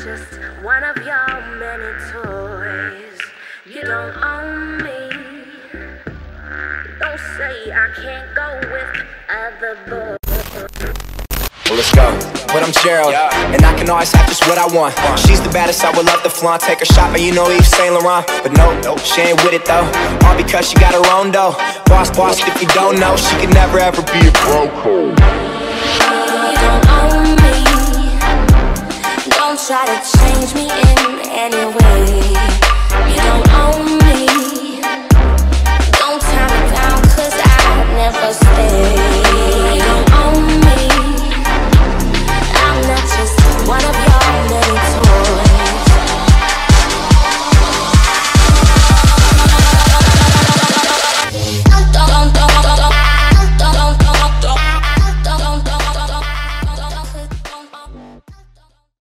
just one of your many toys. You don't own me. Don't say I can't go with other boys. Well, let's go. But I'm Gerald, and I can always have just what I want. She's the baddest, I would love to flaunt. Take her shopping, you know Yves Saint Laurent. But no, she ain't with it though. All because she got her own dough. Boss, if you don't know, she could never ever be a broke hoe. You don't own me. Don't try to change me in any way. You don't own me. Don't tie me down, 'cause I'll never stay.